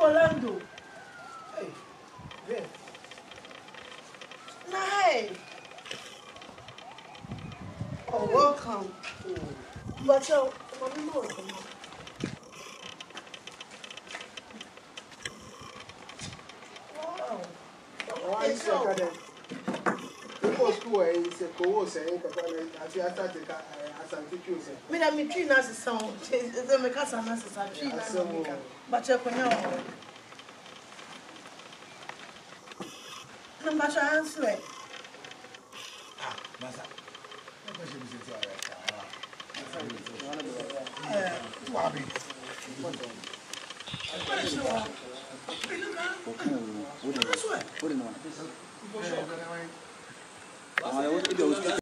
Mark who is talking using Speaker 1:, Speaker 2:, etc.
Speaker 1: Orlando.
Speaker 2: Hey, yeah.
Speaker 1: Hey. Oh, welcome. But mommy, welcome. Wow.
Speaker 2: Why is that? Because school is a co-saying, I started as a teacher.
Speaker 1: Me na me tree na sound. Ze me kasa na sesa tree na me ka. But you konya o. Na ba cha answer.
Speaker 3: Ah, masa. What should we say to Wabi. What